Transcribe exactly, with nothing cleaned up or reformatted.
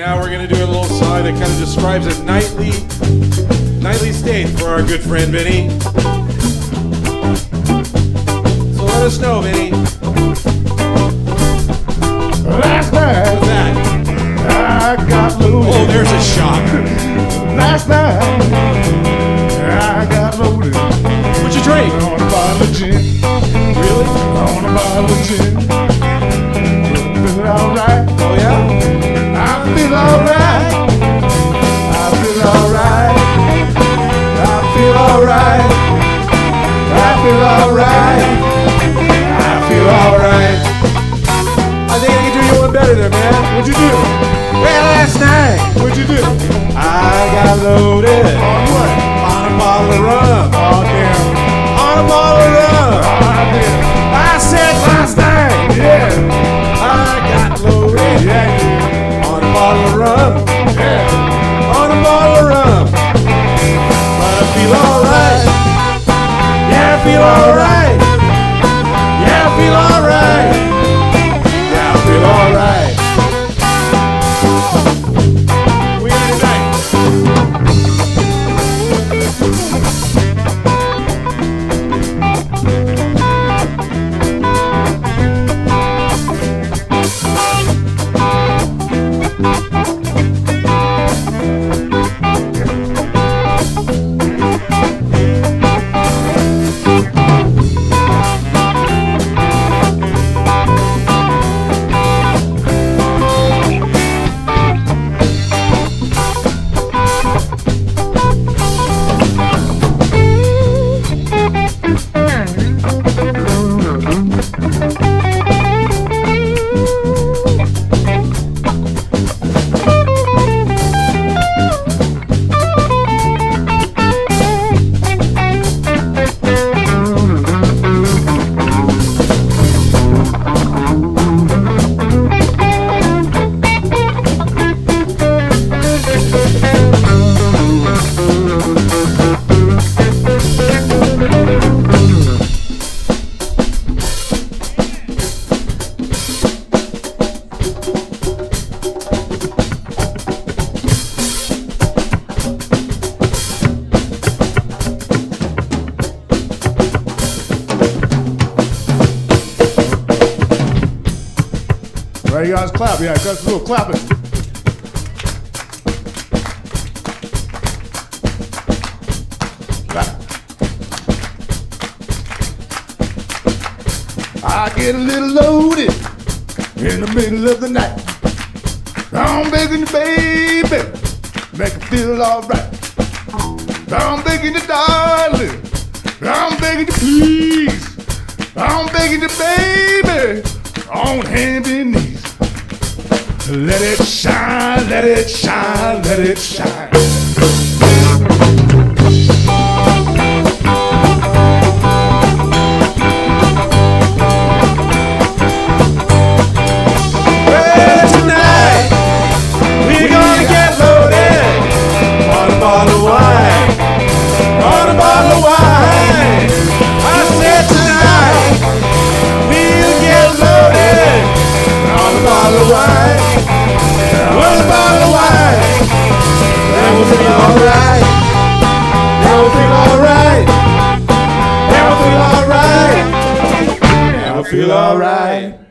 Now we're going to do a little song that kind of describes a nightly, nightly state for our good friend Vinny. So let us know, Vinny. Last night, What's that? I got loaded. Oh, there's a shot. Last night, I got loaded. What'd you drink? On a bottle of gin. Really? On a bottle of gin. Feel alright. Oh, yeah? I feel alright. I feel alright. I feel alright. I feel alright. I feel alright. I think I can do you one better there, man. What'd you do? Well, last night, What'd you do? I got loaded On what? on a bottle of rum. Oh damn. On a bottle of rum. Oh damn. I said last night, Yeah. I got loaded Yeah. on a bottle of rum. Yeah. On a bottle of rum. But I feel alright. Yeah, I feel alright. Yeah, I feel alright. Yeah, I feel alright. We got it tonight. Right, you guys clap. Yeah, guys, a little clapping. Clap. I get a little loaded in the middle of the night. I'm begging you, baby, make it feel alright. I'm begging you, darling, I'm begging you, please. I'm begging you, baby, on hand and knees. Let it shine, let it shine, let it shine. Well, tonight, we're gonna get loaded on a bottle of wine. On a bottle of wine. I said tonight, we'll get loaded on a bottle of wine. On a bottle of wine. Then we'll feel alright. Then we'll feel alright. Then we'll feel alright. Then we'll feel alright.